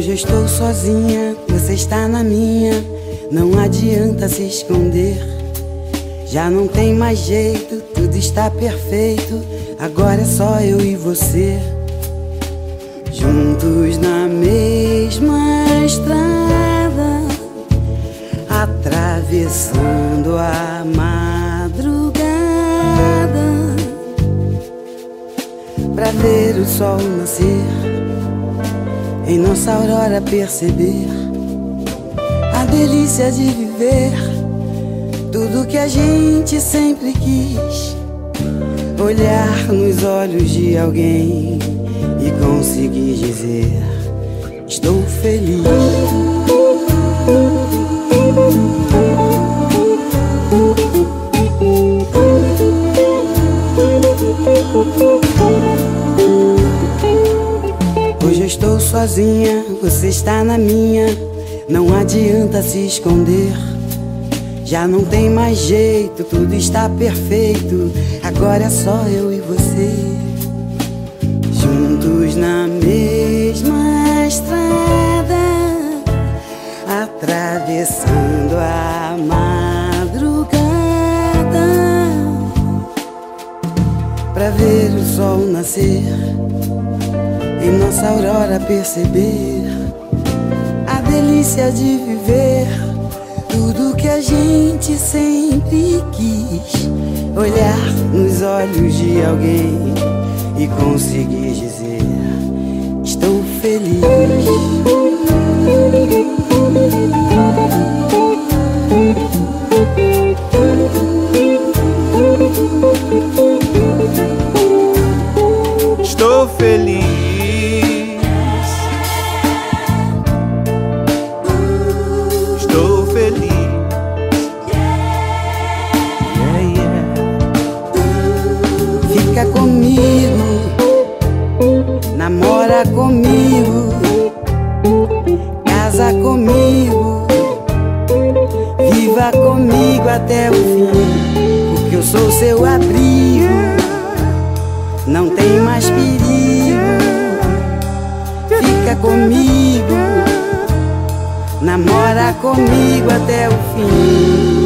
Hoje eu estou sozinha, você está na minha. Não adianta se esconder. Já não tem mais jeito, tudo está perfeito. Agora é só eu e você, juntos na mesma estrada, atravessando a madrugada, pra ver o sol nascer, em nossa aurora perceber a delícia de viver tudo que a gente sempre quis. Olhar nos olhos de alguém e conseguir dizer: estou feliz. Hoje eu estou sozinha, você está na minha. Não adianta se esconder. Já não tem mais jeito, tudo está perfeito. Agora é só eu e você, juntos na mesma estrada, atravessando a madrugada, pra ver o sol nascer, em nossa aurora perceber a delícia de viver tudo que a gente sempre quis. Olhar nos olhos de alguém e conseguir dizer: estou feliz. Estou feliz. Estou feliz. Fica comigo, namora comigo, casa comigo, viva comigo até o fim, porque eu sou seu abrigo, não tem mais perigo. Fica comigo, namora comigo até o fim.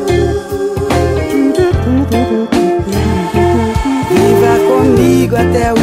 Viva comigo até o